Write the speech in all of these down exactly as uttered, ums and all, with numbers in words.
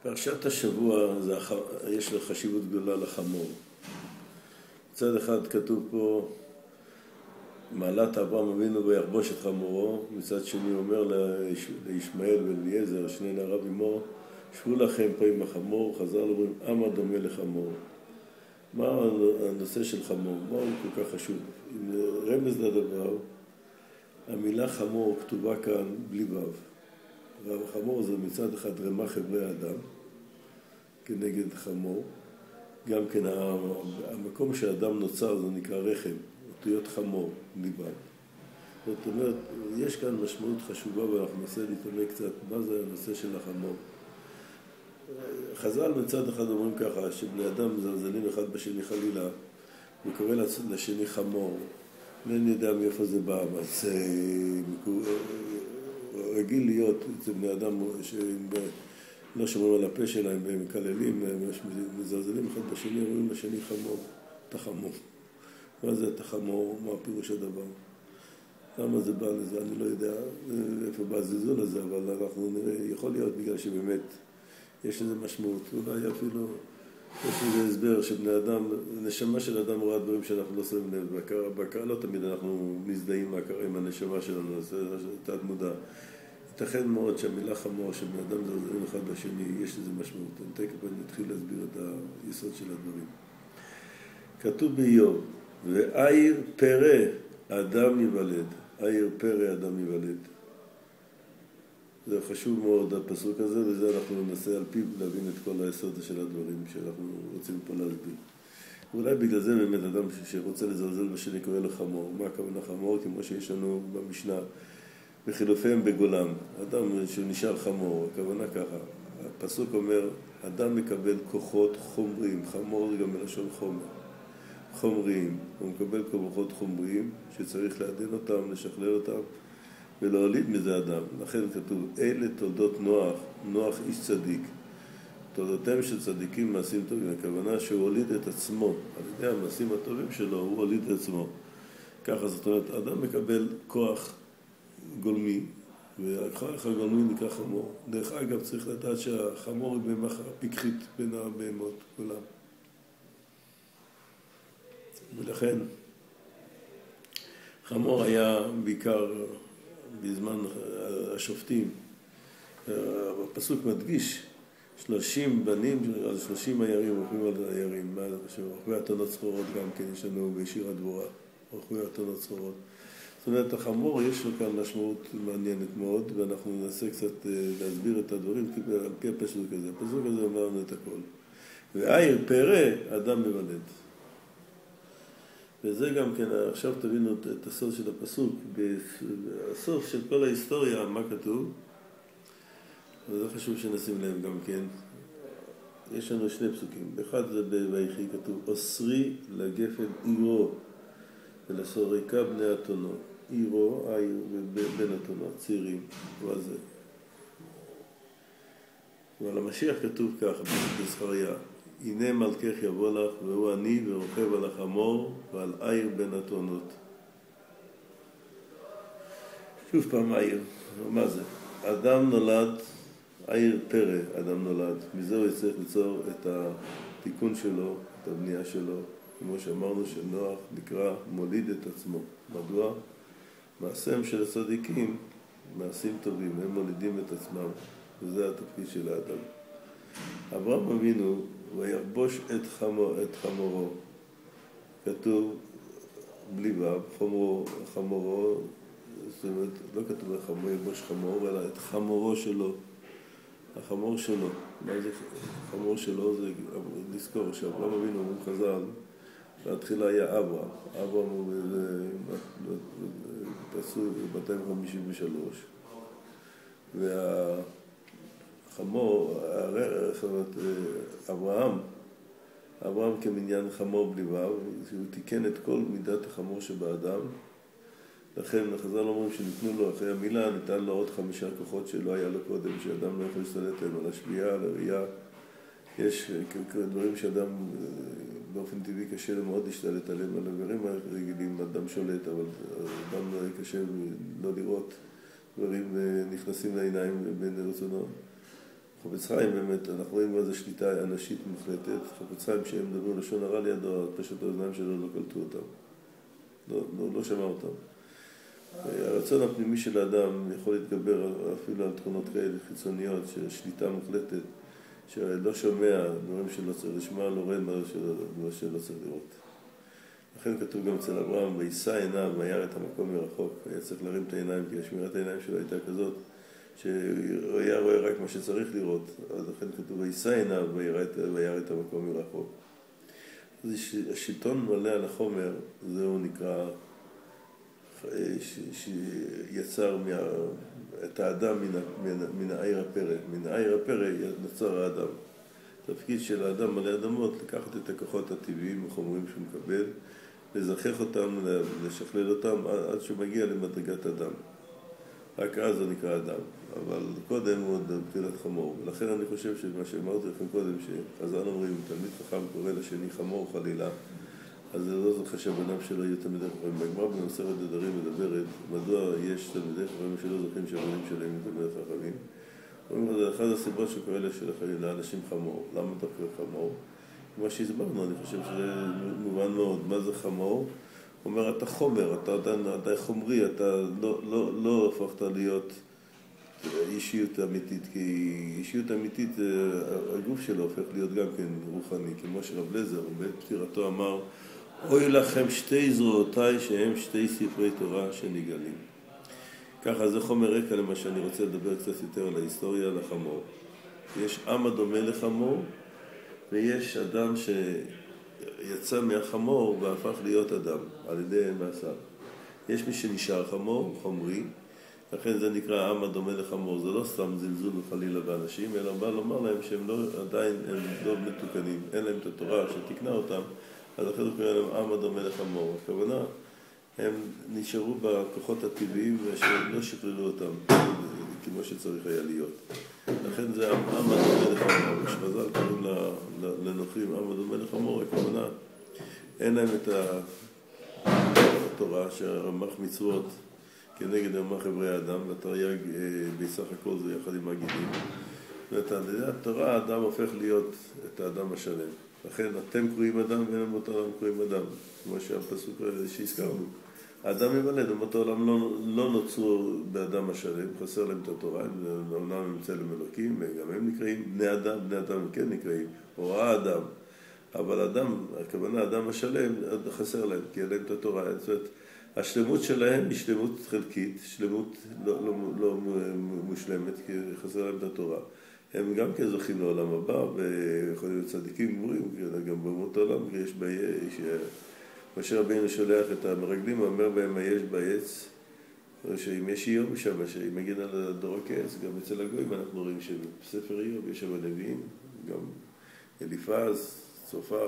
פרשת השבוע, זה, יש לה חשיבות גדולה לחמור. מצד אחד כתוב פה, מעלת אברהם אבינו ויחבוש את חמורו, מצד שני אומר לישמעאל ואליעזר, שני נעריו עמו, שבו לכם פה עם החמור, חז"ל אומרים, עם דומה לחמור. מה הנושא של חמור? מה הוא כל כך חשוב? אם רמז לדבר, המילה חמור כתובה כאן בלי וו. והחמור זה מצד אחד רמה חברי האדם, כנגד חמור. גם כן המקום שהאדם נוצר זה נקרא רחם, אותיות חמור, בלי וו. זאת אומרת, יש כאן משמעות חשובה ואנחנו ננסה להתעמק קצת מה זה הנושא של החמור. חז"ל מצד אחד אומרים ככה, שבני אדם מזלזלים אחד בשני חלילה, וקורא לשני חמור. ואין יודע מאיפה זה בא, אז רגיל להיות אצל בני אדם שהם לא שומרים על הפה שלהם והם מקללים, מזלזלים אחד בשני, אומרים לשני חמור, אתה חמור. מה זה אתה חמור? מה פירוש הדבר? למה זה בא לזה? אני לא יודע איפה בא הזלזול הזה, אבל אנחנו נראה, יכול להיות בגלל שבאמת יש לזה משמעות. אולי אפילו יש לזה הסבר שבני אדם, נשמה של אדם רואה דברים שאנחנו לא שמים לב. בהכרה לא תמיד אנחנו מזדהים מהכרה עם הנשמה שלנו, זה תת מודע. ייתכן מאוד שהמילה חמור, שבני אדם זלזלים אחד בשני, יש לזה משמעות. אני תכף אני אתחיל להסביר את היסוד של הדברים. כתוב באיוב, ועיר פרא אדם ייוולד. עיר פרא אדם ייוולד. זה חשוב מאוד הפסוק הזה, וזה אנחנו ננסה על פיו להבין את כל היסוד של הדברים שאנחנו רוצים פה להסביר. ואולי בגלל זה באמת אדם שרוצה לזלזל בשני קורא לחמור. מה הכוונה חמור? כמו שיש לנו במשנה, בחילופיהם בגולם. אדם שנשאר חמור, הכוונה ככה. הפסוק אומר, אדם מקבל כוחות חומריים, חמור זה גם מלשון חומר. חומריים, הוא מקבל כוחות חומריים שצריך לעדן אותם, לשכלל אותם. ולהוליד מזה אדם. לכן כתוב, אלה תולדות נוח, נוח איש צדיק. תולדותיהם של צדיקים מעשים טובים. הכוונה שהוא הוליד את עצמו. על ידי המעשים הטובים שלו, הוא הוליד את עצמו. ככה זאת אומרת, אדם מקבל כוח גולמי, והכוח הגולמי נקרא חמור. דרך אגב, צריך לדעת שהחמור היא בהמה פיקחית בין הבהמות כולם. ולכן, חמור היה בעיקר בזמן השופטים. הפסוק מדגיש, שלושים בנים, על שלושים עיירים, רוכבים על עיירים, רוכבי אתונות סחורות גם כן, יש לנו בשיר הדבורה, רוכבי אתונות סחורות. זאת אומרת, החמור יש לו כאן משמעות מעניינת מאוד, ואנחנו ננסה קצת להסביר את הדברים על פי הפסוק הזה. הפסוק הזה אומר לנו את הכל. ועיר פרא אדם מבלד. וזה גם כן, עכשיו תבינו את הסוף של הפסוק, בסוף של כל ההיסטוריה, מה כתוב? וזה חשוב שנשים להם גם כן. יש לנו שני פסוקים. באחד זה בויחי כתוב, אוסרי לגפן עירו, ולסוריקה בני אתונות. עירו, העיר, ובן אתונות, צעירים. וזה. ועל המשיח כתוב ככה, בזכריה. הנה מלכך יבוא לך, והוא אני ורוכב על החמור ועל עיר בין אתונות. שוב פעם עיר, מה זה? אדם נולד, עיר פרא אדם נולד. מזה הוא יצטרך ליצור את התיקון שלו, את הבנייה שלו. כמו שאמרנו שנוח נקרא מוליד את עצמו. מדוע? מעשיהם של הצדיקים, מעשים טובים, הם מולידים את עצמם. וזה התפקיד של האדם. אברהם אבינו, ויחבוש את, חמור, את חמורו. כתוב בלי וו, חמורו, חמורו, זאת אומרת, לא כתוב חמור, יחבוש חמור, אלא את חמורו שלו. החמור שלו. מה זה חמור שלו? זה לזכור שאברהם אבינו, אומרים חז"ל, בהתחילה היה אברהם. אברהם הוא מאתיים חמישים ושלוש. וה... חמור, זאת אומרת, אברהם, אברהם כמניין חמור בלי וו, שהוא תיקן את כל מידת החמור שבאדם. לכן חז"ל אומרים שניתנו לו, אחרי המילה, ניתן לו עוד חמישה כוחות שלא היה לו קודם, שאדם לא יכול להשתלט להם, על השמיעה, על הראייה. יש דברים שאדם באופן טבעי קשה מאוד להשתלט עליהם, על הדברים הרגילים, אדם שולט, אבל אדם קשה לא לראות דברים נכנסים לעיניים בין רצונו. חפץ חיים באמת, אנחנו רואים מה זה שליטה אנשית מוחלטת. חפץ חיים שהם מדברים לשון הרע לידו, פשוט האוזניים שלו לא קלטו אותם, לא, לא, לא שמע אותם. הרצון הפנימי של האדם יכול להתגבר אפילו על תכונות כאלה חיצוניות של שליטה מוחלטת, שלא שומע דברים שלא צריך לשמוע, לא רואה מה שלא צריך לראות. לכן כתוב גם אצל אברהם, וישא עיניו וירא את המקום מרחוק. היה צריך להרים את העיניים, כי השמירת העיניים שלו הייתה כזאת, שהיה רואה רק מה שצריך לראות. אז לכן כתוב, וישא עיניו וירא את המקום מרחוק. אז השלטון מלא על החומר, זהו נקרא, שיצר את האדם מן העיר הפרא. מן העיר הפרא נוצר האדם. התפקיד של האדם מלא אדמות, לקחת את הכוחות הטבעיים, החומרים שהוא מקבל, לזכח אותם, לשכלל אותם, עד שהוא מגיע למדרגת אדם. רק אז זה נקרא אדם, אבל קודם הוא עוד בחינת חמור. ולכן אני חושב שמה שאמרתי לכם קודם, שחז"ל אומרים, תלמיד חכם קורא לשני חמור חלילה, אז זה לא זוכה שהבנם שלו יהיו תלמידי חכמים. בגמרא במסכת נדרים מדברת, מדוע יש תלמידי חכמים שלא זוכים שהבנים שלהם יהיו תלמידי חכמים. הוא אומר, זה אחת הסיבות שקורא לאנשים חמור. למה דווקא חמור? כמו שהסברנו, אני חושב שזה מובן מאוד. מה זה חמור? הוא אומר, אתה חומר, אתה עדיין, אתה חומרי, אתה לא, לא, לא הפכת להיות אישיות אמיתית, כי אישיות אמיתית, הגוף שלו הופך להיות גם כן רוחני, כמו שרב לזר, בעת פטירתו אמר, אוי לכם שתי זרועותיי שהם שתי ספרי תורה שנגלים. ככה זה חומר רקע למה שאני רוצה לדבר קצת יותר על ההיסטוריה, על החמור. יש עם הדומה לחמור, ויש אדם שיצא מהחמור והפך להיות אדם, על ידי מעשיו. יש מי שנשאר חמור, חומרי, לכן זה נקרא עם הדומה לחמור. זה לא סתם זלזול וחלילה באנשים, אלא בא לומר להם שהם לא, עדיין הם לא מתוקנים, אין להם את התורה שתקנה אותם, אז אחרי זה קורא להם עם הדומה לחמור. הכוונה, הם נשארו בכוחות הטבעיים ושלא שכללו אותם כמו שצריך היה להיות. לכן זה עם הדומה לחמור. כשחז"ל קוראים לנוכרים עם הדומה לחמור, הכוונה, אין להם את התורה שהרמ"ח מצוות כנגד רמ"ח איברי האדם, והתרי"ג בסך הכל זה יחד עם הגילים. ואת התורה האדם הופך להיות את האדם השלם. לכן אתם קוראים אדם ואין אמות העולם קוראים אדם, כמו שהפסוק שהזכרנו. האדם יוולד, אמות העולם לא, לא נוצרו באדם השלם, חסר להם את התורה, אומנם הם צלם אלוקים, וגם הם נקראים בני אדם, בני אדם כן נקראים, הוראה אדם. אבל אדם, הכוונה אדם השלם, חסר להם, כי אין להם את התורה. זאת אומרת, השלמות שלהם היא שלמות חלקית, שלמות לא, לא, לא מושלמת, כי חסר להם את התורה. הם גם כן זוכים לעולם הבא, ויכולים להיות צדיקים גמורים, גם באומות העולם, יש בעץ, משה רבינו שולח את המרגלים, אומר בהם מה יש בעץ, שאם יש איוב שם, שאם מגיד על דור הכעס, גם אצל הגויים אנחנו רואים שבספר איוב יש שם הנביאים, גם אליפז, צופר,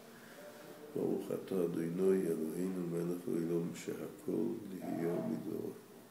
ברוך אתה אדוני אלוהינו מלך העולם שהכל יהיה מדברו.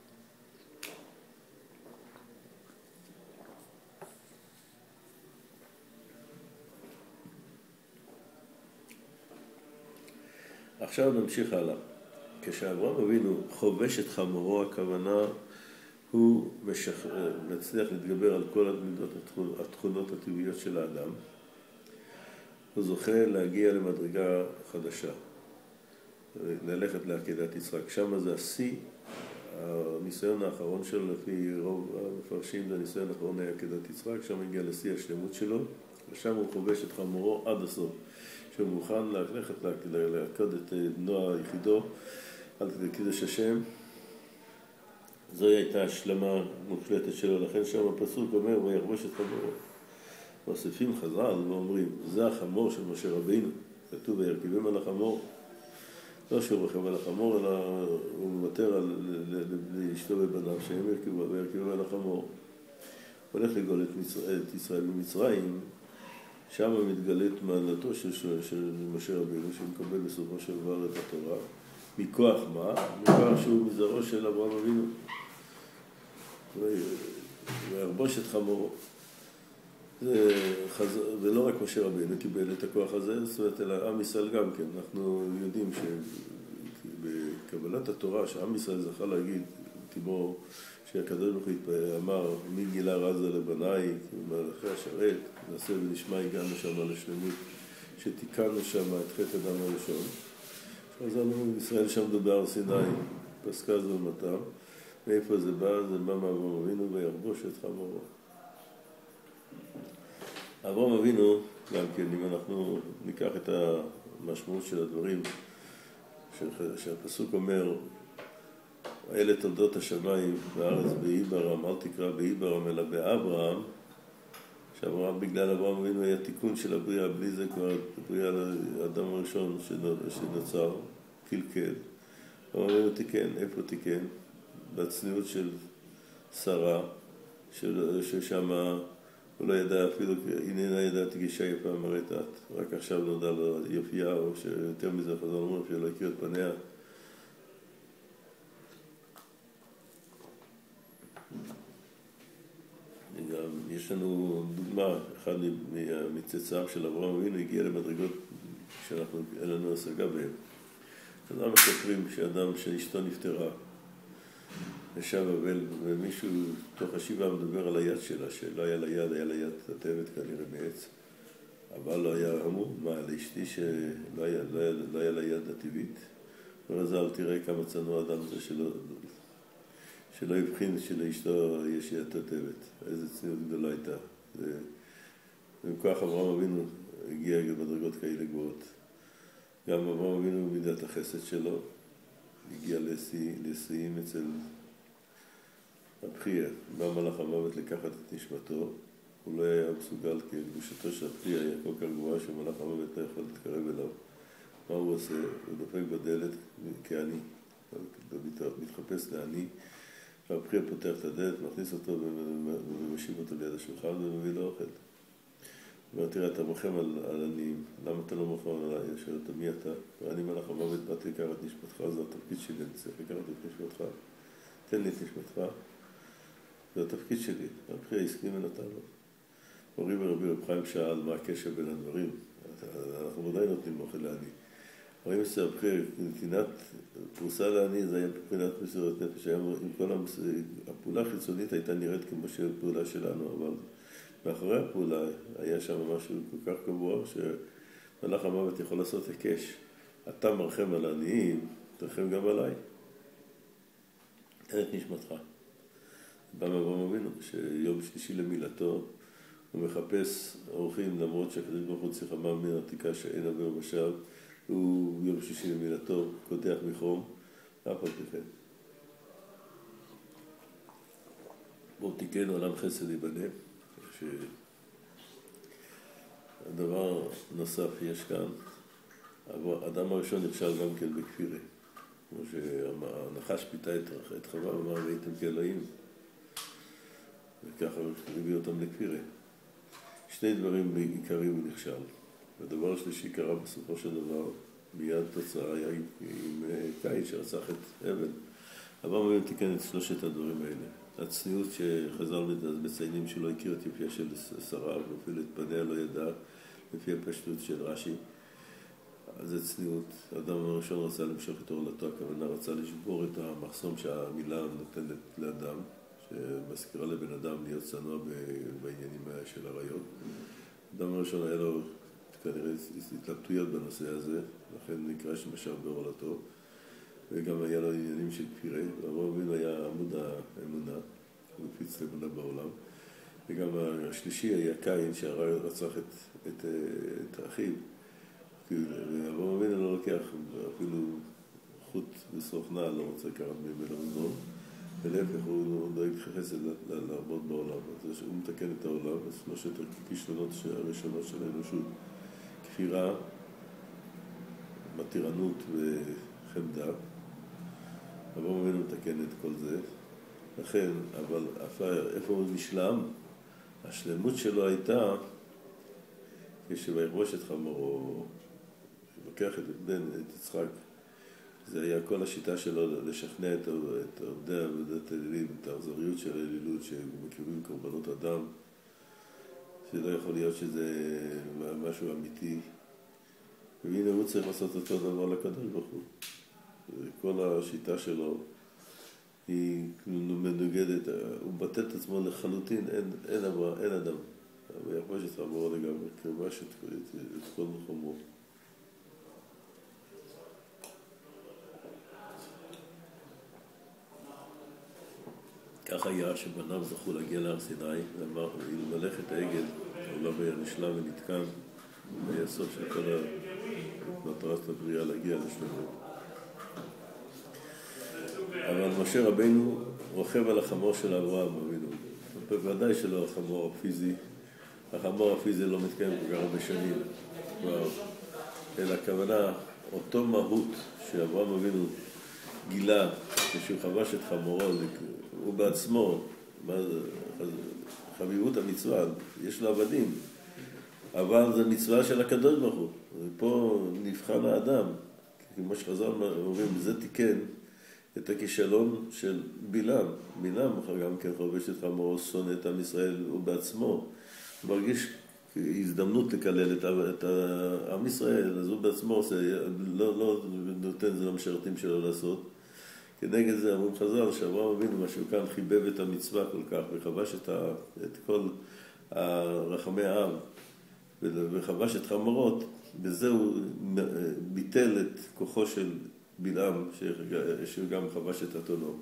עכשיו נמשיך הלאה. כשאברהם אבינו חובש את חמורו, הכוונה הוא משח... מצליח להתגבר על כל המידות, התכונות הטבעיות של האדם. הוא זוכה להגיע למדרגה חדשה, ללכת לעקדת יצחק. שם זה השיא, הניסיון האחרון שלו, לפי רוב המפרשים, זה הניסיון האחרון לעקדת יצחק, שם הגיע לשיא השלמות שלו, ושם הוא חובש את חמורו עד הסוף. שהוא מוכן ללכת לעקוד את בנו היחידו על קידוש השם. זוהי הייתה השלמה מוחלטת שלו, לכן שם הפסוק אומר ויחבוש את חמורו. מוסיפים חז"ל ואומרים, זה החמור של משה רבינו, כתוב וירכיבם על החמור. לא שהוא רוכב על החמור, אלא הוא מוותר על לאשתו ובניו שהם ירכיבם על החמור. הולך לגאול את ישראל במצרים, שם מתגלית מעלתו של, של משה רבינו, שמקבל בסופו של דבר את התורה. מכוח מה? מכוח שהוא מזרעו של אברהם אבינו. ויחבוש את חמורו. זה חז... ולא רק משה רבינו קיבל את הכוח הזה, זאת אומרת, אלא עם ישראל גם כן. אנחנו יודעים שבקבלת התורה, שעם ישראל זכה להגיד, כמו שהקדוש ברוך הוא אמר, מי גילה רזה לבניי, מלאכי השרת, נעשה ונשמע הגענו שם לשלמות, שתיקנו שם את חטא אדם הראשון. אז אמרו, ישראל שם בהר סיני, פסקה זו מתם. מאיפה זה בא? זה בא מאברהם אבינו וירבוש את חמורו. אברהם אבינו, גם כן, אם אנחנו ניקח את המשמעות של הדברים, שהפסוק אומר, אלה תולדות השמיים בארץ באיברם, אל תקרא באיברם אלא באברהם. שאברהם, בגלל אברהם אבינו היה תיקון של הבריאה, בלי זה כבר הבריאה לאדם הראשון שנוצר, קלקל. אברהם אבינו תיקן, איפה תיקן? בצניעות של שרה, ששם הוא לא ידע אפילו, איננה ידעת גישה יפה מראית את, רק עכשיו נודע לו יופייה, או שיותר מזה חזר אומר שלא הכיר את פניה. גם יש לנו דוגמה, אחד מצאצאיו של אברהם אבינו הגיע למדרגות שאנחנו, אין לנו השגה בהם. אדם מספרים שאדם שאשתו נפטרה, ישב אבל, ומישהו תוך השיבה מדבר על היד שלה, שלא היה לה יד, היה לה יד תתבת כנראה מעץ. אבל לא היה אמור, מה, לאשתי שלא היה, לא היה, לא היה לה יד הטבעית? ורזל, תראה כמה צנוע אדם זה שלא, שלא יבחין שלאשתו יש יד תתבת. איזה צניעות גדולה הייתה. ומכוח אברהם אבינו הגיע בדרגות כאלה גבוהות. גם אברהם אבינו במידת החסד שלו, הגיע לשיאים אצל הבחייה. בא מלאך המוות לקחת את נשמתו, הוא לא היה מסוגל, כי קדושתו של הבחייה היה כל כך גבוהה שמלאך המוות לא יכול להתקרב אליו. מה הוא עושה? הוא דופק בדלת כעני, מתחפש לעני, והבחייה פותח את הדלת, מכניס אותו ומשיב אותו ליד השולחן ומביא לו אוכל. הוא אומר, תראה, אתה מוכם על, על עניים, למה אתה לא מוכם עליי? שואל אותו, מי אתה? ואני מלאך המוות, באתי לקחת את נשמתך, זה התפקיד שלי, אני צריך לקחת את נשמתך. תן לי את נשמתך, זה התפקיד שלי. הבחייה הסכים ונתן לו. מורי ורבי רב חיים שאל מה הקשר בין הדברים. אנחנו ודאי נותנים אוכל לעני. רואים שהבחייה, נתינת פרוסה לעני, זה היה מבחינת מסירות נפש. עם כל המס... הפעולה החיצונית הייתה נראית כמו שהפעולה שלנו, אבל מאחורי הפעולה היה שם משהו כל כך גבוה שמלאך המוות יכול לעשות היקש. אתה מרחם על העניים, תרחם גם עליי. תן את נשמתך. בא מאברהם אבינו, שיום שלישי למילתו, הוא מחפש אורחים, למרות שהקדוש ברוך הוא צריך אמר מן עתיקה שאין עבר בשער, הוא יום שלישי למילתו, קודח מחום, אף על פי כן. בואו תיקן עולם חסד ייבנה. הדבר נוסף יש כאן, האדם הראשון נכשל גם כן בכפירה. כמו שהנחש פיתה את חווה ואמר והייתם כאלוהים, וככה הביא אותם לכפירה. שני דברים עיקריים הוא נכשל. והדבר השלישי קרה בסופו של דבר, מיד תוצאה היה עם, עם קין שרצח את הבל. אברהם אבינו תיקן את שלושת הדברים האלה. הצניעות שחז"ל מציינים שלא הכיר את יופייה של שרה, ואפילו את פניה לא ידע, לפי הפשטות של רש"י. אז זה צניעות. האדם הראשון רצה למשוך את עורלתו, הכוונה רצה לשבור את המחסום שהמילה נותנת לאדם, שמזכירה לבן אדם להיות צנוע בעניינים של הריות. האדם הראשון היה לו כנראה התלבטויות בנושא הזה, לכן נקרא שמשך בעורלתו, וגם היה לו עניינים של כפירה. אברהם אבינו היה עמוד האמונה, הוא הפיץ לאמונה בעולם. וגם השלישי היה קין שרצח את, את, את אחיו. ואברהם אבינו לא לוקח אפילו חוט וסוכנה, לא רוצה לקחת ממנו מזון, ולהפך הוא דואג חסד להרבות בעולם. אז הוא מתקן את העולם, אז שלושת הכישלונות הראשונות של האנושות, כפירה, מתירנות וחמדה. אברהם אבינו מתקן את כל זה. לכן, אבל איפה הוא נשלם? השלמות שלו הייתה כשבירבוש את חמורו, לוקח את בן, את יצחק, זה היה כל השיטה שלו לשכנע את עובדי עבודת האלילים, את האכזריות של האלילות שמקריבים קורבנות אדם, שלא יכול להיות שזה משהו אמיתי. והנה הוא צריך לעשות אותו דבר לקדוש ברוך הוא. כל השיטה שלו היא כאילו מנוגדת, הוא בטא את עצמו לחלוטין, אין, אין, אברה, אין אדם. ויחבוש את חמורו לגמרי, כבש את, את, את כל חמורו. כך היה שבניו זכו להגיע להר סיני, ואמר, למלך את העגל, העולם היה נשלם ונתקן, והיה סוף של כל מטרת הבריאה להגיע לשלמות. אבל משה רבינו רוכב על החמור של אברהם אבינו. בוודאי שלא החמור הפיזי. החמור הפיזי לא מתקיים כל כך הרבה שנים כבר. אלא הכוונה, אותו מהות שאברהם אבינו גילה כשהוא חבש את חמורו, הוא בעצמו, חביבות המצווה, יש לו עבדים. אבל זה מצווה של הקדוש ברוך הוא. ופה נבחן האדם. כמו שחז"ל אומרים, זה תיקן את הכישלון של בלעם. בלעם גם כן חובש את חמורו, שונא את עם ישראל, הוא בעצמו מרגיש הזדמנות לקלל את, את עם ישראל, אז הוא בעצמו עושה, לא, לא נותן זה למשרתים שלו לעשות. כנגד זה אמרים חז"ל שאברהם אבינו משהו כאן חיבב את המצווה כל כך וחבש את, ה, את כל הרחמי העם וחבש את חמורות, בזה הוא ביטל את כוחו של בלעם שהוא גם חבש את אתונו.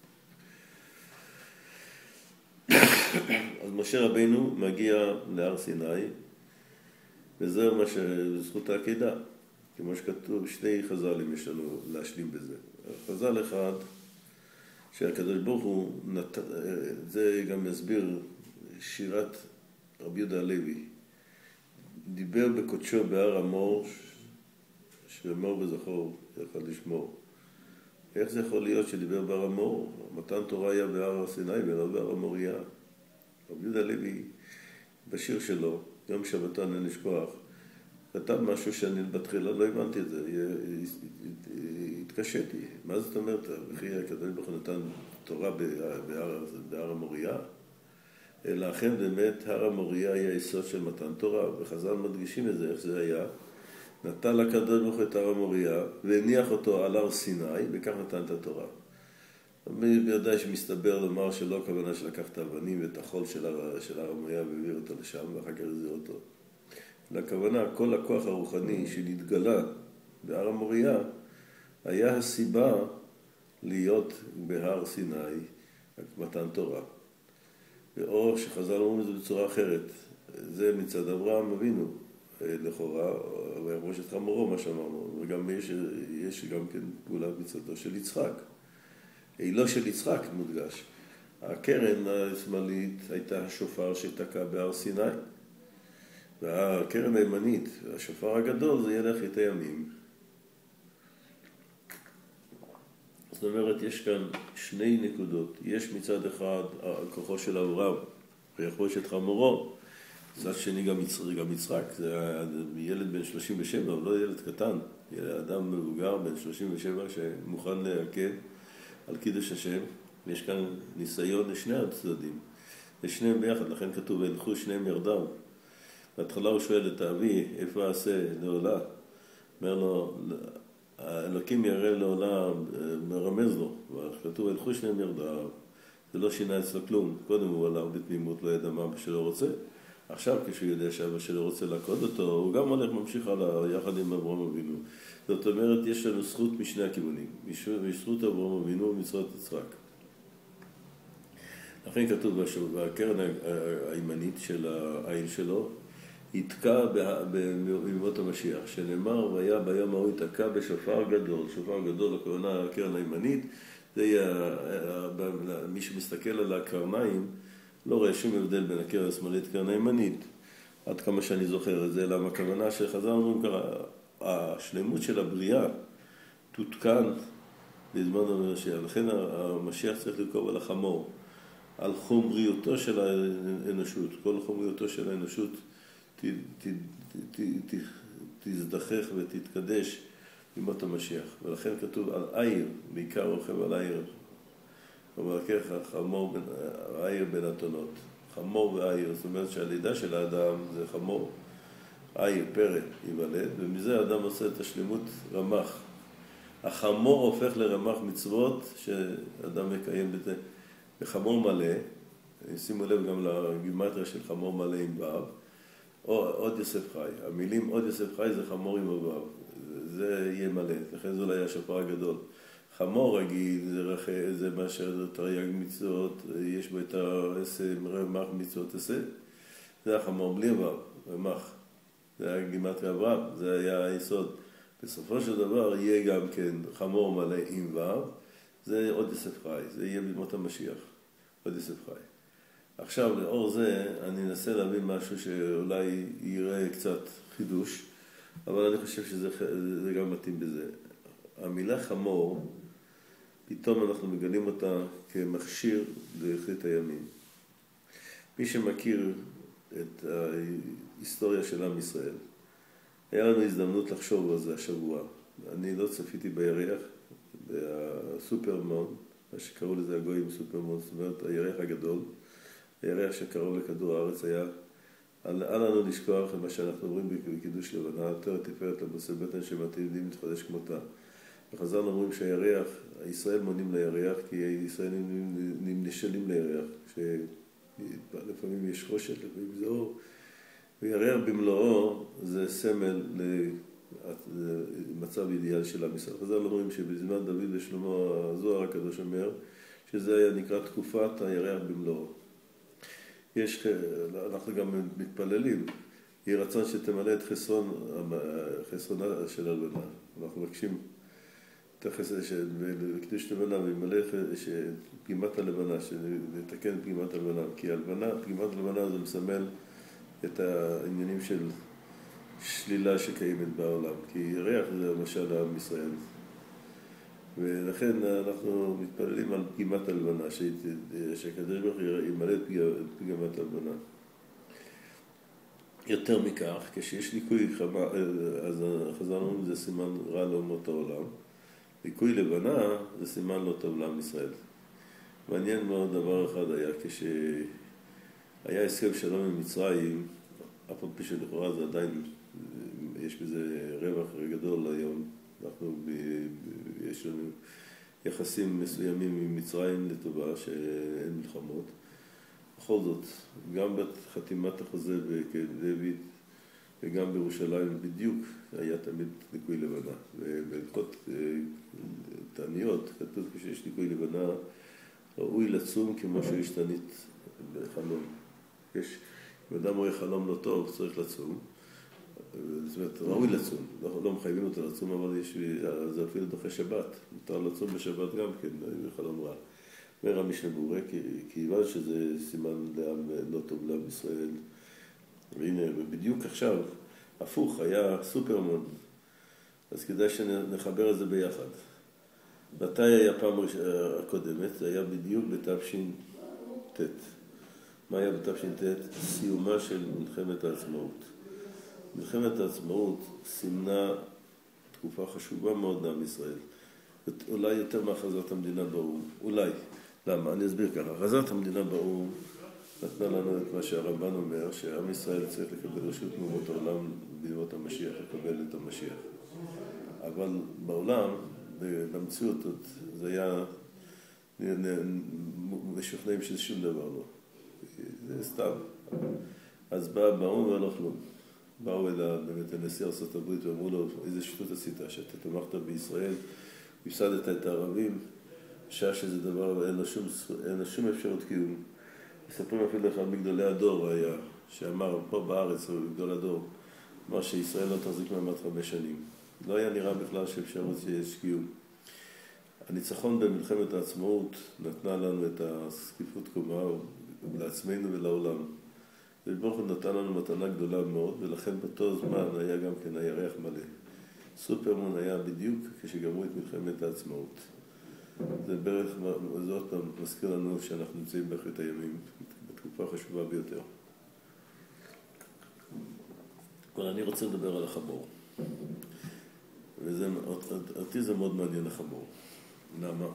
אז משה רבינו מגיע להר סיני, וזהו מה שזכות העקידה, כמו שכתוב, שני חז"לים יש לנו להשלים בזה. חז"ל אחד, שהקדוש ברוך הוא, נת... זה גם מסביר שירת רבי יהודה הלוי, דיבר בקודשו בהר המור, שאמור וזכור יכול לשמור. איך זה יכול להיות שדיבר בהר המור? מתן תורה היה בהר סיני ולא בהר המוריה. רבי יהודה הלוי בשיר שלו, יום שבתון אין לשכוח, כתב משהו שאני בתחילה לא הבנתי את זה, התקשיתי. מה זאת אומרת? וכי הקדוש ברוך הוא נתן תורה בהר, בהר המוריה? אלא אכן באמת הר המוריה היה יסוד של מתן תורה, וחז"ל מדגישים את זה, איך זה היה. נתן לקדוש ברוך הוא את הר המוריה, והניח אותו על הר סיני, וכך נתן את התורה. ביודעי שמסתבר לומר שלא הכוונה שלקח את האבנים ואת החול של הר, של הר המוריה והעביר אותו לשם, ואחר כך החזיר אותו. לכוונה, כל הכוח הרוחני שנתגלה בהר המוריה, היה הסיבה להיות בהר סיני, מתן תורה. ואור שחז"ל אומרים את זה בצורה אחרת, זה מצד אברהם אבינו, לכאורה, ויחבוש את חמורו, מה שאמרנו, וגם יש, יש גם כן פעולה מצדו של יצחק. אילו של יצחק מודגש. הקרן השמאלית הייתה השופר שתקע בהר סיני, והקרן הימנית, השופר הגדול, זה ילך את הימים. זאת אומרת, יש כאן שני נקודות. יש מצד אחד כוחו של אברהם, ויחבוש את חמורו. מצד שני גם יצחק, גם יצחק. זה ילד בן שלושים ושבע, הוא לא ילד קטן. אדם מבוגר בן שלושים ושבע שמוכן להקל על קידוש השם. יש כאן ניסיון לשני הצדדים. לשניהם ביחד, לכן כתוב, וילכו שניהם ירדם. בהתחלה הוא שואל את האבי, איפה אעשה לעולה? אומר לו, האלוקים יראה לעולה, מרמז לו. וכתוב, הלכו שניהם ירדה. זה לא שינה אצלו כלום. קודם הוא הלך בתמימות, לא ידע מה שלא רוצה. עכשיו כשהוא יודע שאבא שלא רוצה לעקוד אותו, הוא גם הולך ממשיך הלאה יחד עם אברהם אבינו. זאת אומרת, יש לנו זכות משני הכיוונים. זכות אברהם אבינו ומצוות יצחק. לכן כתוב בקרן הימנית של העין שלו, יתקע בימות המשיח, שנאמר, והיה ביום ההוא יתקע בשופר גדול. שופר גדול, הכוונה הקרן הימנית, זה יהיה, מי שמסתכל על הקרניים, לא רואה שום הבדל בין הקרן השמאלית לקרן הימנית, עד כמה שאני זוכר את זה, למה הכוונה שחז"ל אומרים ככה, השלמות של הבריאה תותקן בזמן המשיח, לכן המשיח צריך לרכוב על החמור, על חומריותו של האנושות, כל חומריותו של האנושות תזדחך ותתקדש בימות המשיח. ולכן כתוב על עיר, בעיקר רוכב על עיר, ומלקח חמור, עיר בין אתונות. חמור ועיר, זאת אומרת שהלידה של האדם זה חמור, עיר, פרא, ייוולד, ומזה האדם עושה את השלמות רמ"ח. החמור הופך לרמ"ח מצוות שאדם מקיים בזה. בחמור מלא, שימו לב גם לגימטריה של חמור מלא עם וו, או עוד יוסף חי. המילים עוד יוסף חי זה חמור עם וו. זה יהיה מלא, לכן זה אולי השופר הגדול. חמור רגיל זה, רח... זה מה שתרי"ג מצוות, יש בו את הרמ"ח מצוות עשה. זה החמור בלי וו, רמ"ח. זה היה גימטריה וו, זה היה היסוד. בסופו של דבר יהיה גם כן חמור מלא עם וו, זה עוד יוסף חי, זה יהיה בימות המשיח, עוד יוסף חי. עכשיו, לאור זה, אני אנסה להבין משהו שאולי יראה קצת חידוש, אבל אני חושב שזה זה גם מתאים בזה. המילה חמור, פתאום אנחנו מגלים אותה כמכשיר לאחרית הימים. מי שמכיר את ההיסטוריה של עם ישראל, היה לנו הזדמנות לחשוב על זה השבוע. אני לא צפיתי בירח, בסופרמון, מה שקראו לזה הגויים סופרמון, זאת אומרת הירח הגדול, הירח שקרוב לכדור הארץ היה, אל, אל לנו לשכוח מה שאנחנו אומרים בקידוש לבנה, יותר תפארת למעשה בטן שמתאימים להתחדש כמותה. וחז"ל אומרים שהירח, ישראל מונים לירח, כי הישראלים נשאלים לירח, שלפעמים יש חושך, לפעמים זה אור, וירח במלואו זה סמל למצב אידיאל של עם ישראל. חז"ל אומרים שבזמן דוד ושלמה הזוהר הקדוש אומר, שזה היה נקרא תקופת הירח במלואו. יש, אנחנו גם מתפללים, יהי רצון שתמלא את חסרון, חסרונה של הלבנה. אנחנו מבקשים את החסר, בקדוש לבנה, וימלא פגימת הלבנה, שנתקן פגימת הלבנה. כי הלבנה, פגימת הלבנה זה מסמל את העניינים של שלילה שקיימת בעולם. כי ירח זה למשל עם ישראל. ולכן אנחנו מתפללים על פגימת הלבנה, שהקדוש ברוך הוא ימלא את פגימת הלבנה. יותר מכך, כשיש ליקוי חמה, אז חז"ל אומרים זה סימן רע לאומות העולם. ליקוי לבנה זה סימן לא טוב לעם ישראל. מעניין מאוד דבר אחד היה, כשהיה הסכם שלום עם מצרים, אף על פי שלכאורה זה עדיין, יש בזה רווח גדול היום. אנחנו, יש לנו יחסים מסוימים עם מצרים לטובה שאין מלחמות. בכל זאת, גם בחתימת החוזה בקהל דוד וגם בירושלים בדיוק היה תמיד ליקוי לבנה. ובהלכות תעניות כתוב שיש ליקוי לבנה, ראוי לצום כמו שהוא השתנית בחלום. יש, אם אדם רואה חלום לא טוב, צריך לצום. זאת אומרת, ראוי לצום, לא, לא מחייבים אותו לצום, אבל יש, זה אפילו דוחה שבת, מותר לצום בשבת גם כן, בחלום רע. אומר המשנה ברורה, כיוון שזה סימן לעם לא טוב לעם ישראל, והנה, בדיוק עכשיו, הפוך, היה סופרמון, אז כדאי שנחבר את זה ביחד. מתי היה פעם הקודמת? זה היה בדיוק בתש"ט. מה היה בתש"ט? סיומה של מלחמת העצמאות. מלחמת העצמאות סימנה תקופה חשובה מאוד לעם ישראל. אולי יותר מהכרזת המדינה באו"ם. אולי. למה? אני אסביר ככה. הכרזת המדינה באו"ם נתנה לנו את מה שהרמב"ן אומר, שעם ישראל צריך לקבל רשות מאומות העולם בימות המשיח, לקבל את המשיח. אבל בעולם, במציאות, זה היה משוכנעים שזה שום דבר לא. זה סתם. אז בא באו"ם ולא כלום. באו אל באמת הנשיא ארצות הברית ואמרו לו, איזה שטות עשית, שאתה תמכת בישראל, הפסדת את הערבים, שעה שזה דבר, אין לו שום, אין לו שום אפשרות קיום. מספרים אפילו אחד מגדולי הדור היה, שאמר פה בארץ, הוא גדול הדור, אמר שישראל לא תחזיק מעמד חמש שנים. לא היה נראה בכלל שאפשרות שיש קיום. הניצחון במלחמת העצמאות נתנה לנו את הסקיפות קומה לעצמנו ולעולם. וברוך הוא נתן לנו מתנה גדולה מאוד, ולכן באותו זמן היה גם כן הירח מלא. סופרמון היה בדיוק כשגמרו את מלחמת העצמאות. זה בערך, זה עוד פעם מזכיר לנו שאנחנו נמצאים באחרית הימים, בתקופה חשובה ביותר. אבל אני רוצה לדבר על החמור. ואותי זה מאוד מעניין החמור. למה?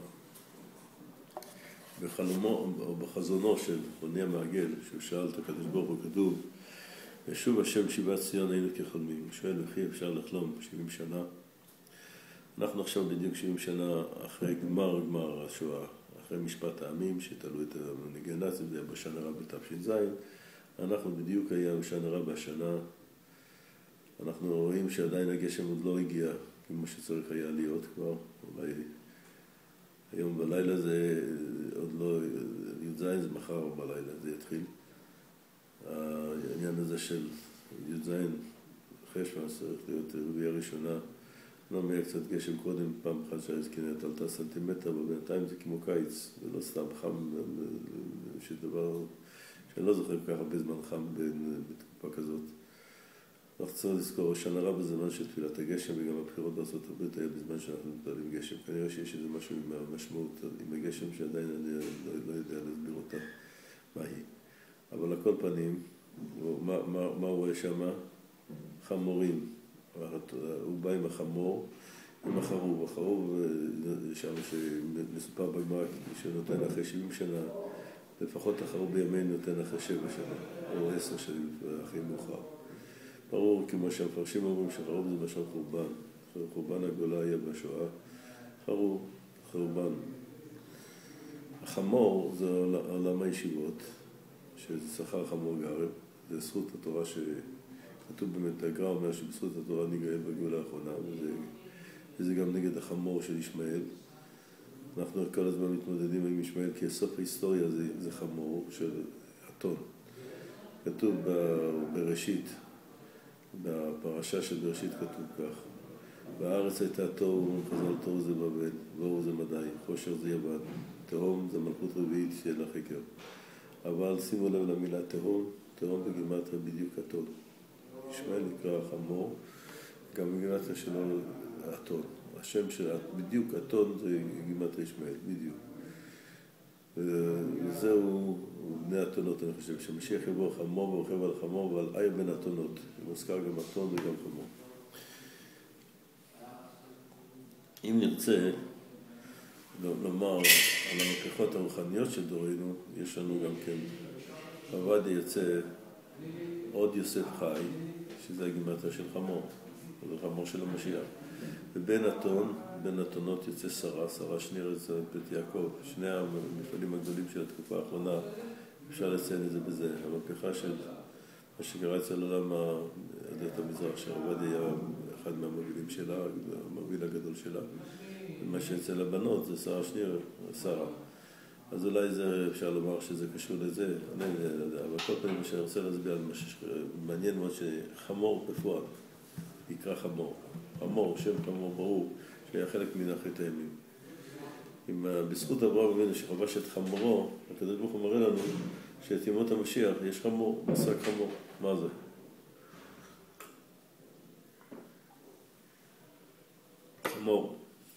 בחלומו או בחזונו של חוני המעגל, שהוא שאל את הקדוש ברוך הוא, כתוב, ושוב השם שיבת ציון היינו כחולמים. הוא שואל, וכי אפשר לחלום שבעים שנה? אנחנו עכשיו בדיוק שבעים שנה אחרי גמר גמר השואה, אחרי משפט העמים שתלו את המנהיגי הנאצים, זה היה בשנה רבה בתש"ז. אנחנו בדיוק היה בשנה רבה השנה. אנחנו רואים שעדיין הגשם עוד לא הגיע, כמו שצריך היה להיות כבר. אולי היום בלילה זה עוד לא, י"ז זה מחר בלילה, זה יתחיל. העניין הזה של י"ז חשוון צריך להיות רביעי ראשונה. לא מהיה קצת גשם קודם, פעם אחת שהזקנת עלתה סנטימטר, אבל בינתיים זה כמו קיץ, זה לא סתם חם, שדבר שאני לא זוכר כל כך הרבה זמן חם בתקופה כזאת. אנחנו צריכים לזכור, השנה רבה זה זמן של תפילת הגשם, וגם הבחירות בארצות הברית היה בזמן שאנחנו מתפללים גשם. כנראה שיש איזה משהו עם המשמעות, עם הגשם שעדיין אני לא, לא יודע להסביר אותה מה היא. אבל לכל פנים, מה, מה, מה הוא רואה שם? חמורים. הוא בא עם החמור, עם החרוב. החרוב שם שמסופר בגמרא שנותן אחרי שבעים שנה, לפחות החרוב בימינו נותן אחרי שבע שנה, או עשר שנים הכי מאוחר. ברור, כמו שהמפרשים אומרים שחרוב זה משל חורבן. חורבן הגדולה היה בשואה. חרוב, חורבן. החמור זה עולם הישיבות, שזה שכר חמור גרב, זה זכות התורה ש... כתוב באמת, הגר"א אומר שבזכות התורה נגאל בגאולה האחרונה, וזה, וזה גם נגד החמור של ישמעאל. אנחנו כל הזמן מתמודדים עם ישמעאל, כי הסוף ההיסטוריה זה, זה חמור של אתון. כתוב בראשית, בפרשה של בראשית כתוב כך, בארץ הייתה תוהו, חז"ל תוהו זה בבל, ואור זה מדי, חושר זה יוון, תהום זה מלכות רביעית של החקר. אבל שימו לב למילה תהום, תהום בגימטריה בדיוק אתון. ישמעאל נקרא חמור, גם בגימטריה שלו אתון. השם של בדיוק אתון זה גימטריה ישמעאל, בדיוק. וזהו בני אתונות, אני חושב, שמשיח יבוא חמור ורוכב על חמור ועל עיר בין אתונות. מוזכר גם אתון וגם חמור. אם נרצה לומר על המהפכות הרוחניות של דורנו, יש לנו גם כן, עובדיה יוצא עוד יוסף חי, שזה הגימטריה של חמור, זה חמור של המשיח. ובין אתון, בין אתונות יוצא שרה, שרה שניר יוצא בית יעקב, שני המפעלים הגדולים של התקופה האחרונה, אפשר לציין את זה בזה. המהפכה של מה שקרה אצל עולם עדת המזרח, שעובדיה היה אחד מהמובילים שלה, המוביל הגדול שלה. ומה שאצל הבנות זה שרה שניר, שרה. אז אולי זה אפשר לומר שזה קשור לזה, אני לא יודע, אבל כל פעמים שאני רוצה להסביר על משהו מעניין מאוד שחמור בפועל, יקרא חמור. חמור, שם חמור ברור, שהיה חלק מן אחרית הימים. אם בזכות אברהם אבינו שחבש את חמורו, הקדוש ברוך הוא מראה לנו שאת ימות המשיח יש חמור, משק חמור. מה זה? חמור.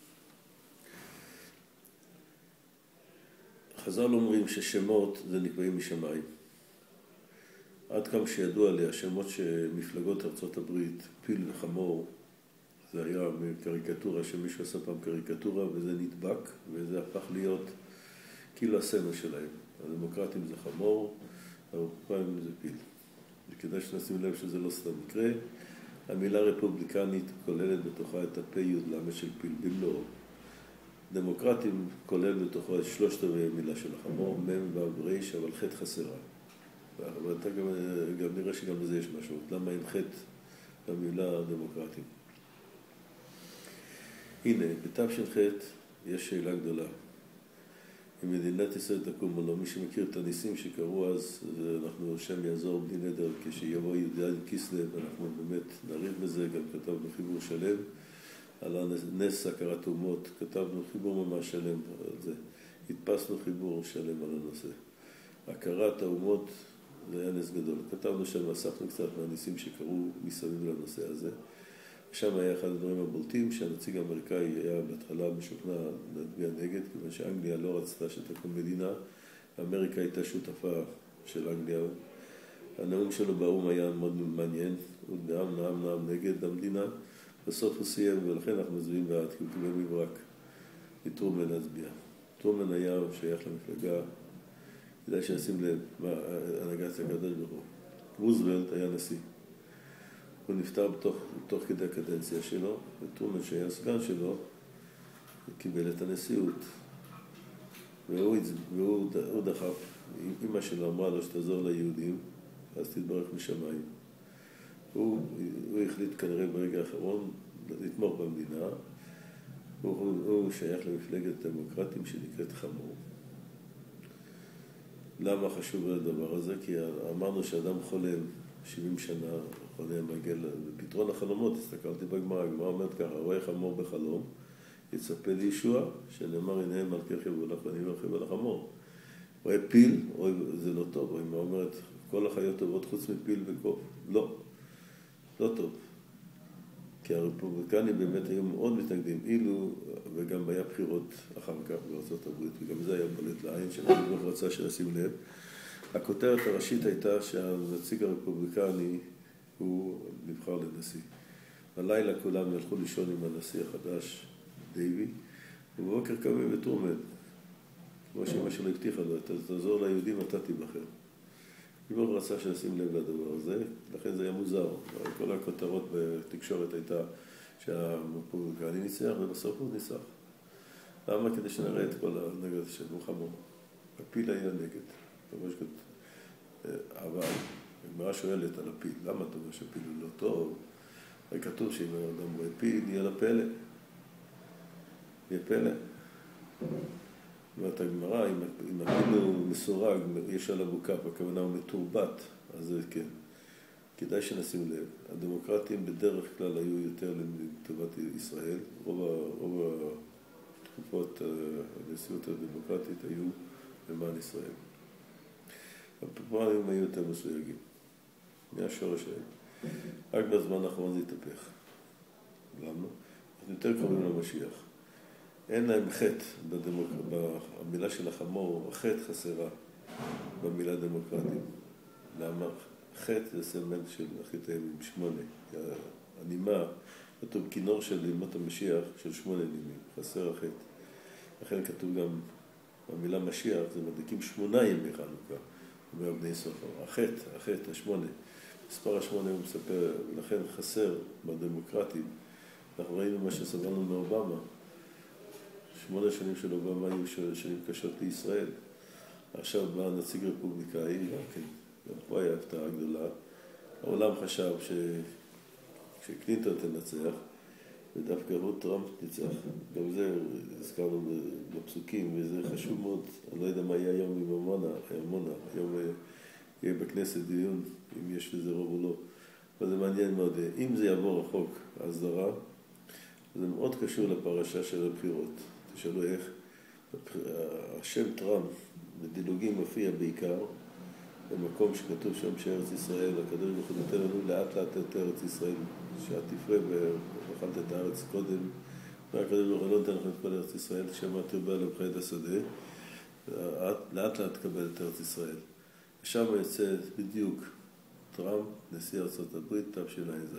חז"ל אומרים ששמות זה נקבעים משמיים. עד כמה שידוע לי, השמות שמפלגות ארצות הברית, פיל וחמור, זה היה מקריקטורה שמישהו עשה פעם קריקטורה, וזה נדבק, וזה הפך להיות כאילו הסמל שלהם. הדמוקרטים זה חמור, הרפובליקנים זה פיל. וכדאי שנשים לב שזה לא סתם מקרה. המילה רפובליקנית כוללת בתוכה את הפ' י' ל' של פיל במלואו. דמוקרטים כולל בתוכו את שלושת רבעי מילה של החמור, מ' ו' ריש, אבל ח' חסרה. ואתה גם, גם נראה שגם לזה יש משהו. למה עם ח' במילה דמוקרטים? הנה, בתש"ח יש שאלה גדולה. אם מדינת ישראל תקום או לא, מי שמכיר את הניסים שקרו אז, אנחנו שם יעזור בלי נדר, כשיבוא י"ד כסלו, אנחנו באמת נריב בזה, גם כתבנו חיבור שלם. על הנס הכרת אומות, כתבנו חיבור ממש שלם על זה. הדפסנו חיבור שלם על הנושא. הכרת האומות זה היה נס גדול. כתבנו שם, אספנו קצת מהניסים שקרו מסביב לנושא הזה. שם היה אחד הדברים הבולטים, שהנציג האמריקאי היה בהתחלה משוכנע להצביע נגד, כיוון שאנגליה לא רצתה שתקום מדינה. אמריקה הייתה שותפה של אנגליה. הנאום שלו באום היה מאוד מעניין. הוא נאם, נאם, נאם נגד המדינה. בסוף הוא סיים, ולכן אנחנו מצביעים בעד, כי הוא קיבל מברק לטרומן להצביע. טרומן היה שייך למפלגה, כדאי שנשים לב, הנהגת הקדוש ברוך הוא. רוזוולט היה נשיא. הוא נפטר בתוך, בתוך כדי הקדנציה שלו, וטרומן שהיה סגן שלו, קיבל את הנשיאות. והוא, והוא, הוא דחף, אמא שלו אמרה לו שתעזור ליהודים, אז תתברך משמיים. הוא, הוא החליט כנראה ברגע האחרון לתמוך במדינה. הוא, הוא שייך למפלגת דמוקרטים שנקראת חמור. למה חשוב הדבר הזה? כי אמרנו שאדם חולם שבעים שנה, חולם מגיע לפתרון החלומות, הסתכלתי בגמרא, הגמרא אומרת ככה, רואה חמור בחלום, יצפה לישוע, שנאמר הנה מלכך יבוא לך ואני מרחיב על החמור. רואה פיל, אוי, זה לא טוב, היא אומרת, כל החיות טובות חוץ מפיל וקוף. לא, לא טוב. כי הרפובליקנים באמת היו מאוד מתנגדים, אילו, וגם היה בחירות אחר כך בארצות הברית, וגם זה היה בולט לעין, שאני לא רצה שנשים לב. הכותרת הראשית הייתה שהנציג הרפובליקני הוא נבחר לנשיא. בלילה כולם הלכו לישון עם הנשיא החדש, דייבי, ובבוקר קמים וטרומן. כמו שאמא שלו הבטיחה לו, תעזור ליהודים, אתה תיבחר. הוא לא רצה שנשים לב לדבר הזה, לכן זה היה מוזר. כל הכותרות בתקשורת הייתה שהרפובליקני ניצח, ובסוף הוא ניצח. למה? כדי שנראה את כל הנגד של חמור. הפיל היה נגד. אבל הגמרא שואלת על הפיל, למה אתה אומר שהפיל הוא לא טוב? הרי כתוב שאם האדם רואה פיל, יהיה לה פלא. יהיה פלא. אומרת הגמרא, אם הפיל הוא מסורג, יש עליו בוקה, הכוונה הוא מתורבת, אז זה כן. כדאי שנשים לב. הדמוקרטים בדרך כלל היו יותר לטובת ישראל. רוב התקופות הנשיאות הדמוקרטית היו למען ישראל. הפעמים היו יותר מסויגים. מהשורש היה. רק בזמן האחרון זה התהפך. למה? אנחנו יותר קרובים למשיח. אין להם חטא בדמוק... במילה של החמור, החטא חסרה במילה דמוקרטים. למה? חטא זה סמל של החטאים עם שמונה. הנימה, כתוב כינור של לימות המשיח של שמונה נימים, חסר החטא. לכן כתוב גם במילה משיח, זה מדליקים שמונה ימי חנוכה. אומר בני סופר, החטא, החטא, השמונה. מספר השמונה הוא מספר, ולכן חסר בדמוקרטים. אנחנו ראינו מה שסבלנו מאובמה. שמונה שנים של אובמה היו שנים קשות לישראל. עכשיו בא נציג רפובליקאי, כן, גם פה היה הפתעה גדולה. העולם חשב ש... שקלינטון תנצח, ודווקא הוא טראמפ ניצח. גם זה הזכרנו בפסוקים, וזה חשוב מאוד. אני לא יודע מה יהיה היום עם עמונה, עמונה. היום יהיה בכנסת דיון, אם יש לזה רוב או לא. אבל זה מעניין מאוד. אם זה יעבור רחוק, ההסדרה, זה מאוד קשור לפרשה של הבחירות. תשאלו איך, השם טראמפ בדילוגים מופיע בעיקר, במקום שכתוב שם שארץ ישראל, הקדוש ברוך הוא נותן לנו לאט לאט את ארץ ישראל, שאת תפרה ואכלת את הארץ קודם, והקדוש ברוך הוא לא נותן לכם את כל ארץ ישראל, שמה תרבה לבחי את השדה, לאט לאט תקבל את ארץ ישראל. ושם יוצא בדיוק טראמפ, נשיא ארצות הברית, תשע"ז.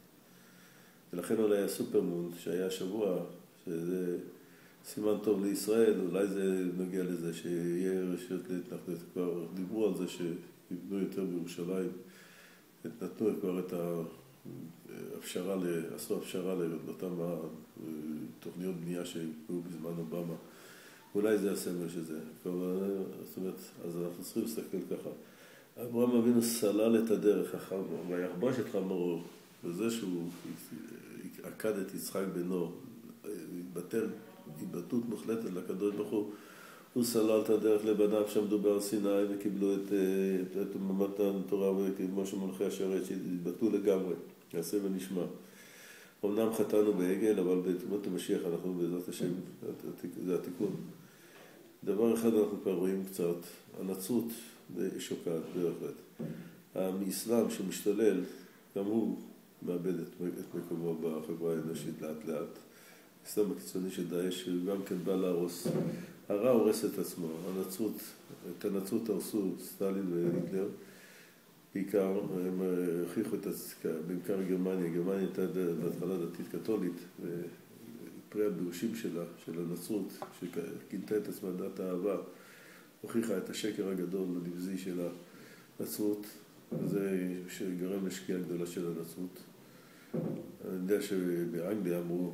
ולכן אולי הסופרמון שהיה שבוע, שזה סימן טוב לישראל, אולי זה נוגע לזה שיהיה רשויות להתנחלות. כבר דיברו על זה שיבנו יותר בירושלים, נתנו כבר את האפשרה, עשו אפשרה לאותם תוכניות בנייה שהיו בזמן אובמה. אולי זה הסמל שזה. זאת אומרת, אז אנחנו צריכים להסתכל ככה. אברהם אבינו סלל את הדרך החמור, ויחבוש את חמורו, וזה שהוא עקד את יצחק בנו, התבטל התבטאות מוחלטת לקדוש ברוך הוא, הוא סלל את הדרך לבניו שעמדו בהר סיני וקיבלו את, את, את מתן תורה וכמו שמלכי השרת שהתבטאו לגמרי, יעשה ונשמע. אמנם חטאנו בעגל, אבל בתמות המשיח אנחנו בעזרת השם, זה התיקון. דבר אחד אנחנו כבר רואים קצת, הנצרות שוקעת בהחלט. האסלאם שמשתולל, גם הוא מאבד את, את מקומו בחברה האנושית לאט לאט. האסלאם הקיצוני של דאעש, שגם כן בא להרוס. הרע הורס את עצמו. הנצרות, את הנצרות הרסו סטלין והיטלר. בעיקר, הם הכריחו את עצמם, בעיקר גרמניה. גרמניה הייתה בהתחלה דתית קתולית, ופרי הבירושים שלה, של הנצרות, שכינתה את עצמה דת האהבה, הוכיחה את השקר הגדול הנבזי של הנצרות, וזה שגרם לשקיעה גדולה של הנצרות. אני יודע שבאנגליה אמרו,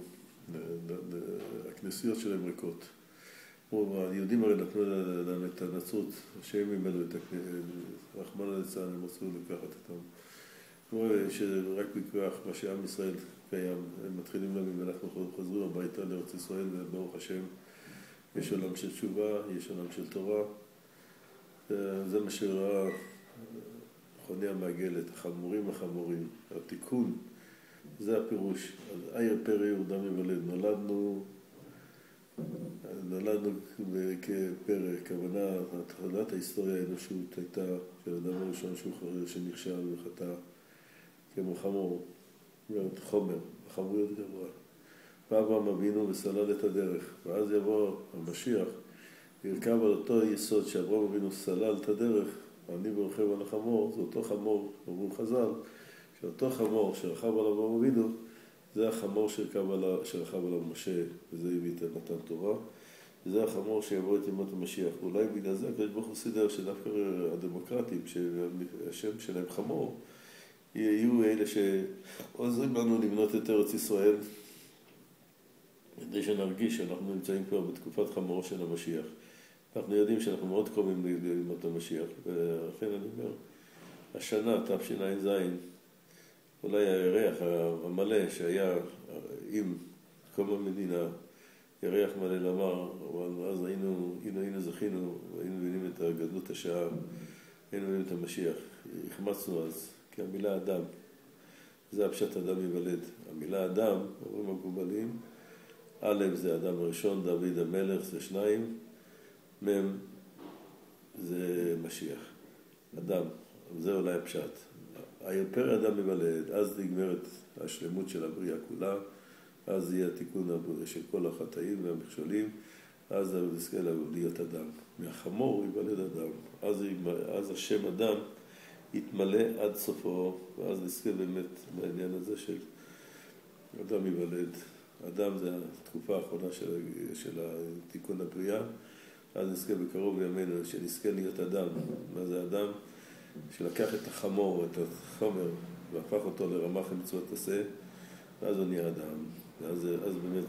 הכנסיות שלהם ריקות. היהודים הרי נתנו להם את הנצרות, שהם איבדו את הכנסיות, רחמנא ליצלן הם רצו לקחת אותם. כמו שרק בכוח מה שעם ישראל קיים, הם מתחילים להבין ואנחנו חוזרים הביתה לארץ ישראל וברוך השם יש עולם של תשובה, יש עולם של תורה. זה מה שראה חוני המעגלת, החמורים החמורים, התיקון, זה הפירוש. אייר פרא יהודה מבלד, נולדנו, נולדנו כפרא, כוונה, התחלת ההיסטוריה האנושית הייתה של האדם הראשון שנכשל וחטא כמו חמור, חומר, החמוריות גבוה. פעם אבינו וסלל את הדרך, ואז יבוא המשיח, ירכב על אותו יסוד שאברהם אבינו סלל את הדרך, אני ברוכב על החמור, זה אותו חמור, אומרים חז"ל, שאותו חמור שרכב על אברהם אבינו, זה החמור שרכב עליו משה, וזה הביא את מתן תורה, וזה החמור שיבוא את ימות המשיח. ואולי בגלל זה הקדוש ברוך הוא סידר שדווקא הדמוקרטים, שהשם שלהם חמור, יהיו אלה שעוזרים לנו לבנות את ארץ ישראל, כדי שנרגיש שאנחנו נמצאים כבר בתקופת חמור של המשיח. אנחנו יודעים שאנחנו מאוד קרובים לימות המשיח, ולכן אני אומר, השנה, תשע"ז, אולי הירח המלא שהיה עם קום המדינה, ירח מלא למר, אבל אז היינו, היינו, היינו זכינו, היינו מבינים את גדלות השעה, היינו מבינים את המשיח. החמצנו אז, כי המילה אדם, זה הפשט אדם יוולד. המילה אדם, אומרים המקובלים, א' זה אדם הראשון, דוד המלך זה שניים, מ' זה משיח, אדם, זה אולי הפשט. היפר אדם יוולד, אז נגמרת השלמות של הבריאה כולה, אז יהיה התיקון של כל החטאים והמכשולים, אז נזכה להיות אדם. מהחמור ייוולד אדם, אז, אז השם אדם יתמלא עד סופו, ואז נזכה באמת לעניין הזה של אדם ייוולד. אדם זה התקופה האחרונה של, של התיקון הבריאה, אז נזכה בקרוב ימינו שנזכה להיות אדם. מה זה אדם? שלקח את החמור, את החומר, והפך אותו לרמ"ח מצוות עשה, ואז הוא נהיה אדם. ואז אז באמת,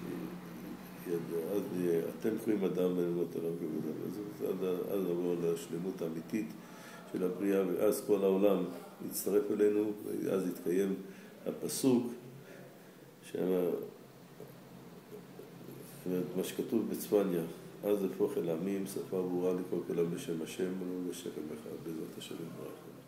אז אתם קוראים אדם ולמות עליו כבוד. אז, אז, אז נבוא לשלמות האמיתית של הבריאה, ואז כל העולם יצטרף אלינו, ואז יתקיים הפסוק, שמה, מה שכתוב בצפניה, אז הפוך אל עמים, שפה ברורה לכל כולם בשם השם, ולא בשם אחד, בעזרת השם יתברך.